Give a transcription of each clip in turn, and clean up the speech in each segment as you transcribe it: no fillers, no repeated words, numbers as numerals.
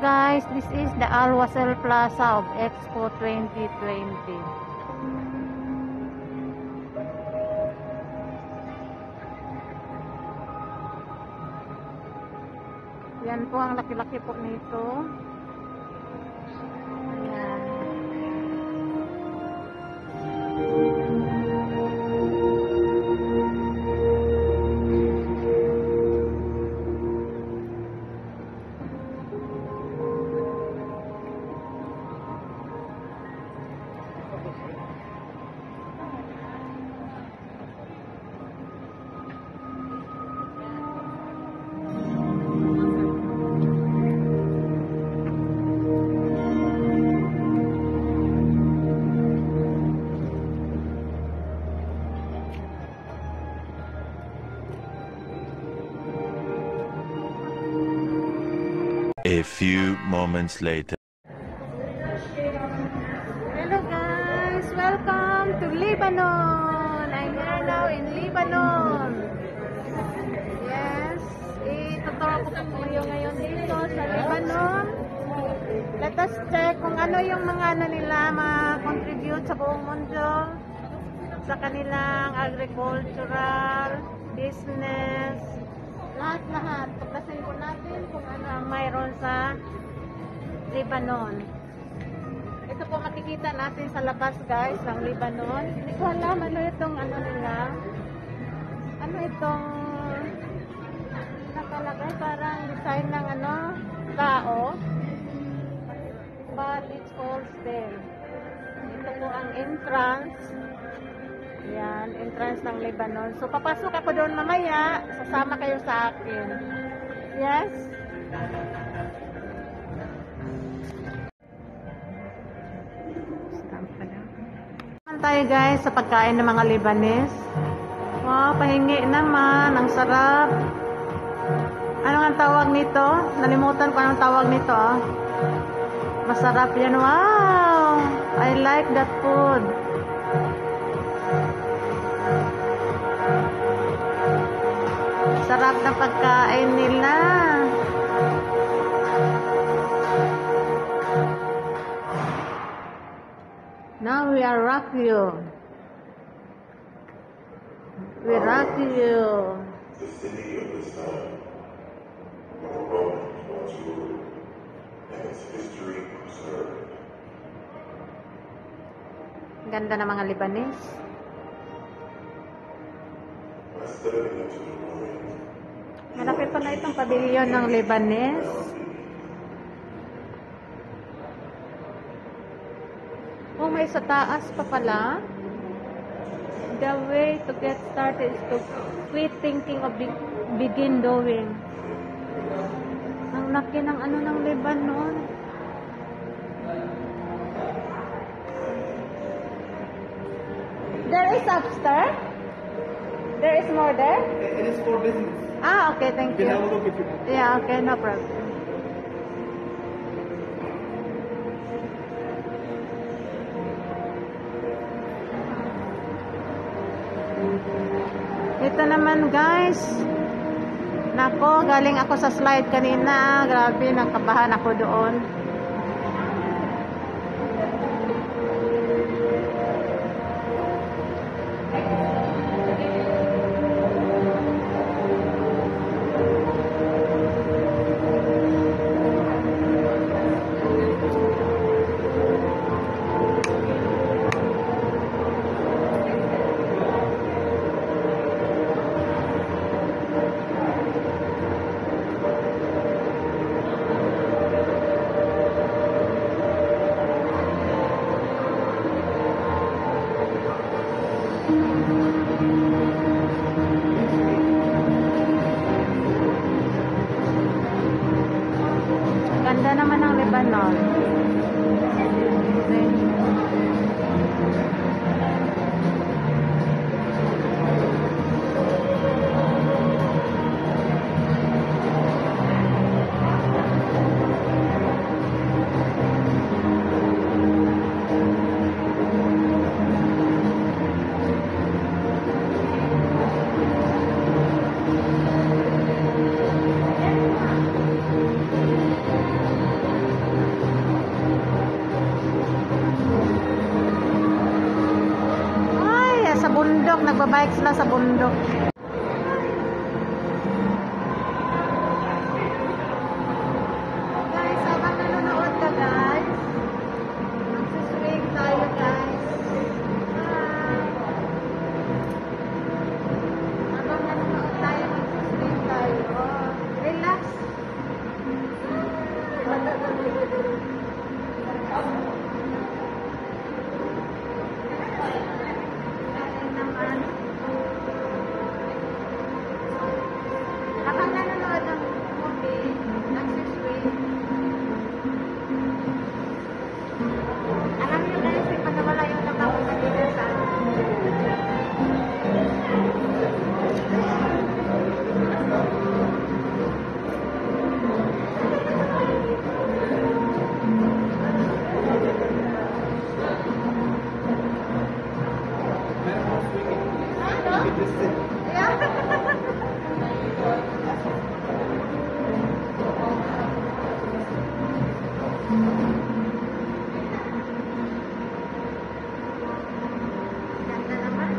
guys, this is the Al Wasl Plaza of Expo 2020. Yan po ang laki-laki po nito. Ayan. A few moments later. Hello guys, welcome to Lebanon. I'm here now in Lebanon. Yes, ituturo ko po kayo ngayon dito sa Lebanon. Let us check kung ano yung mga nila ma-contribute sa buong mundo sa kanilang agricultural, business, lahat-lahat. Tuklasin po natin kung ano ang mayroon sa Lebanon. Ito po makikita natin sa labas guys ng Lebanon. Hindi ko alam ano itong ano nila. Ano itong nakalagay parang design ng ano, tao. But it's all still. Ito po ang entrance. Yan, entrance ng Lebanon. So, papasok ako doon mamaya. Sasama kayo sa akin. Yes? Naman tayo guys sa pagkain ng mga Lebanese. Wow, pahingi naman. Ang sarap. Ano ang tawag nito? Nalimutan ko anong tawag nito. Masarap yan. Wow! I like that food. Sarap ng pagkain nila. Now we are rock you. We rock you. The city of the sun, where the Romans once ruled, and its history preserved. Ganda ng mga Lebanese. By stepping into the ruins, Malapit pa na itong pavilion ng Lebanese. Oh, may sa taas pa pala. The way to get started is to quit thinking of begin doing. Ang laki ng ano ng Lebanon. There is upstairs? There is more there? It is for business. Ah, okay, thank You you. can have a look if you want. Yeah, okay, no problem. Ito naman guys. Nako, galing ako sa slide kanina. Grabe, nakabahan ako doon. Ganda naman ng Lebanon. bundok, nagbabike sila sa bundok. Guys, habang nanonood ka guys, magsiswing tayo guys. Habang nanonood tayo, magsiswing tayo. Relax. Habang nanonood ng movie, nagsiswing. Alam niyo guys, di pa nawala yung labaw kanina sa ganda naman.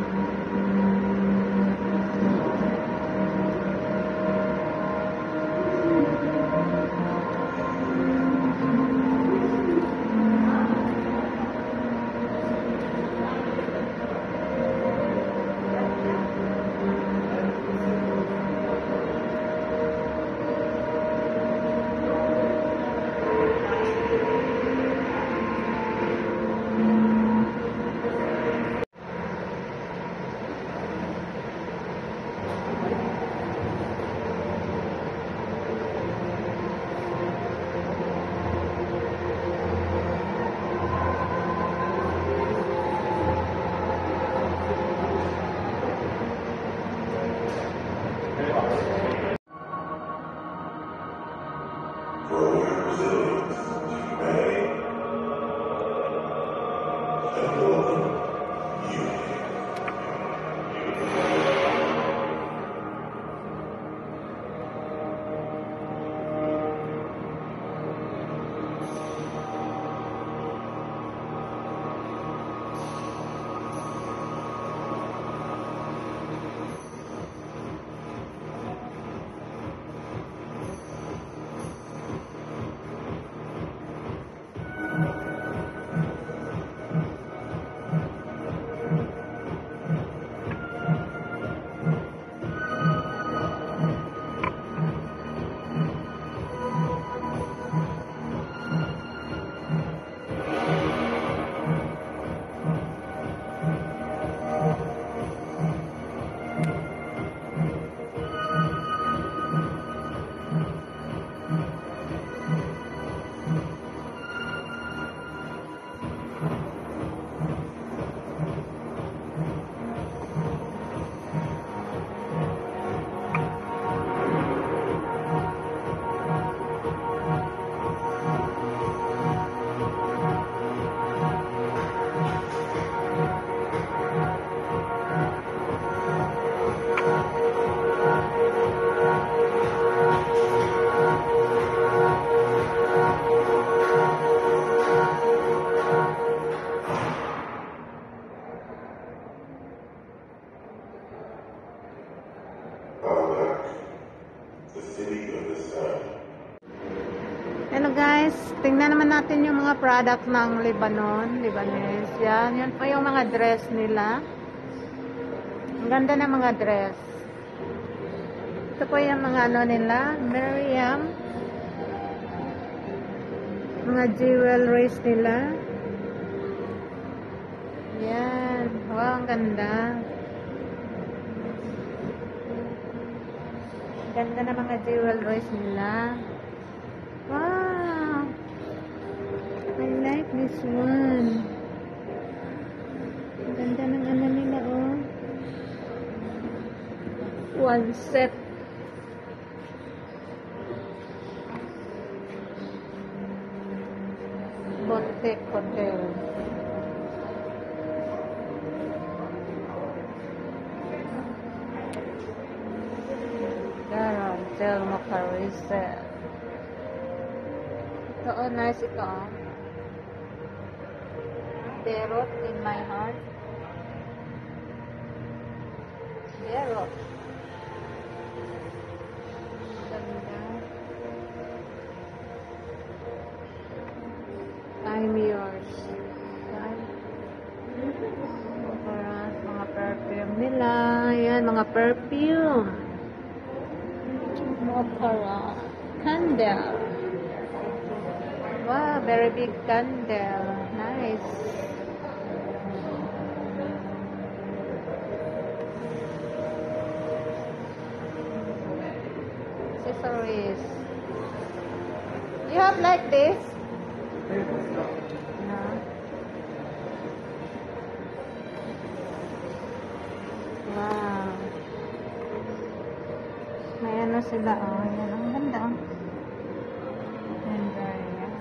For your resilience to humanity and golden unity. Balak, the city of the sun. Hello guys, tingnan naman natin yung mga product ng Lebanese. Yan, yun po yung mga dress nila. Ang ganda ng mga dress. Ito po yung mga ano nila, Miriam. Mga jewelries nila. Yan, wow, ang ganda. Ganda ng mga jewelries nila. Wow! I like this one. Ganda ng ano nila, oh. One set. Boutique Hotel. Garon, Telmo Carousel. Ito, oh, nice ito, oh. Derot in my heart. Zero. Ganda. I'm yours. Mga perfume nila. Yan, mga perfume. Mopara. Candle. Wow, very big candle. Nice. Accessories. You have like this? No. Wow. May ano sila, oh. Yan, ang ganda, oh. Ganda, yan.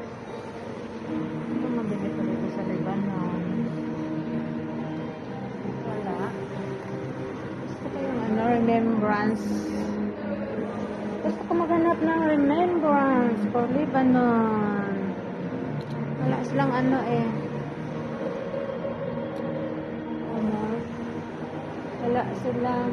Ito mabili ko dito sa Lebanon. Wala. Gusto ko yung ano, remembrance. Gusto ko maghanap ng remembrance for Lebanon. Wala silang ano eh. Ano? Wala silang.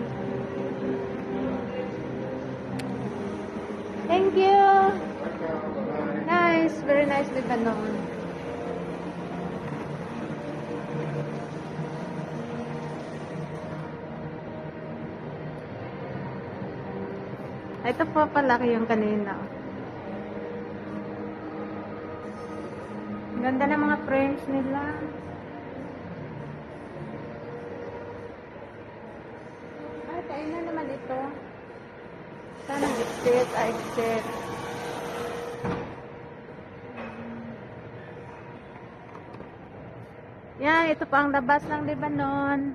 Thank you. Nice. Very nice Lebanon. Ito po palaki yung kanina. Ganda ng mga frames nila. Ay, kain na naman ito. Sana exit, exit. Yan, ito pa ang labas ng Lebanon.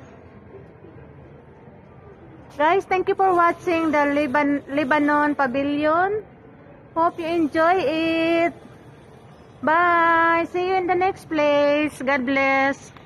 Guys, thank you for watching the Lebanon Pavilion. Hope you enjoy it. Bye. See you in the next place. God bless.